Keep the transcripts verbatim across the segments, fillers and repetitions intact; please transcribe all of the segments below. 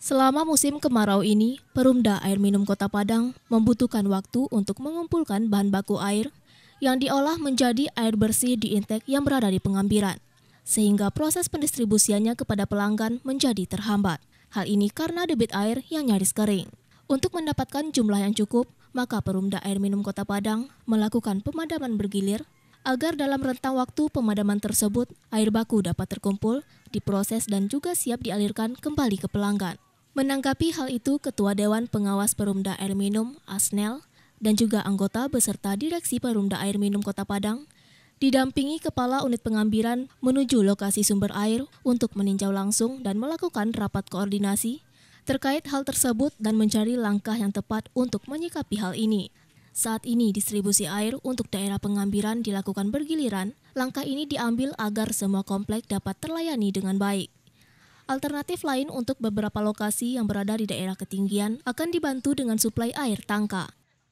Selama musim kemarau ini, Perumda Air Minum Kota Padang membutuhkan waktu untuk mengumpulkan bahan baku air yang diolah menjadi air bersih di intake yang berada di pengambiran, sehingga proses pendistribusiannya kepada pelanggan menjadi terhambat. Hal ini karena debit air yang nyaris kering. Untuk mendapatkan jumlah yang cukup, maka Perumda Air Minum Kota Padang melakukan pemadaman bergilir agar dalam rentang waktu pemadaman tersebut, air baku dapat terkumpul, diproses dan juga siap dialirkan kembali ke pelanggan. Menanggapi hal itu, Ketua Dewan Pengawas Perumda Air Minum, Asnel, dan juga anggota beserta Direksi Perumda Air Minum Kota Padang, didampingi Kepala Unit Pengambiran menuju lokasi sumber air untuk meninjau langsung dan melakukan rapat koordinasi terkait hal tersebut dan mencari langkah yang tepat untuk menyikapi hal ini. Saat ini distribusi air untuk daerah pengambiran dilakukan bergiliran, langkah ini diambil agar semua komplek dapat terlayani dengan baik. Alternatif lain untuk beberapa lokasi yang berada di daerah ketinggian akan dibantu dengan suplai air tangka.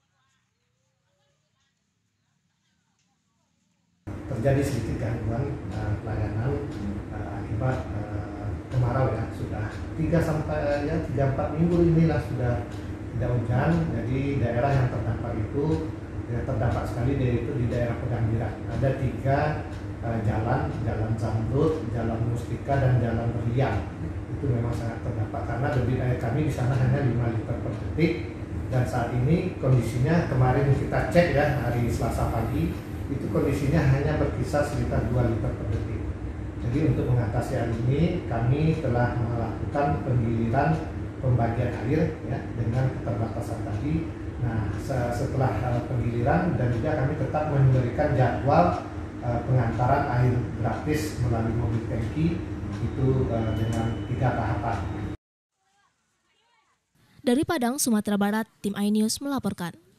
Terjadi sedikit gangguan uh, pelayanan uh, akibat uh, kemarau ya, sudah tiga sampai ya tiga empat minggu inilah sudah tidak hujan, jadi daerah yang terdampak itu ya, terdampak sekali yaitu di daerah Pengambiran. Ada tiga uh, jalan, jalan Zamrud, jalan Mustika dan jalan Berlian. Itu memang sangat terdampak karena debit air kami di sana hanya lima liter per detik, dan saat ini kondisinya kemarin kita cek ya hari Selasa pagi itu kondisinya hanya berkisar sekitar dua liter per detik. Jadi untuk mengatasi hal ini kami telah melakukan penggiliran pembagian air ya dengan keterbatasan tadi. Nah, setelah uh, penggiliran dan juga kami tetap memberikan jadwal uh, pengantaran air gratis melalui mobil tangki itu uh, dengan tiga tahapan. Dari Padang, Sumatera Barat, tim iNews melaporkan.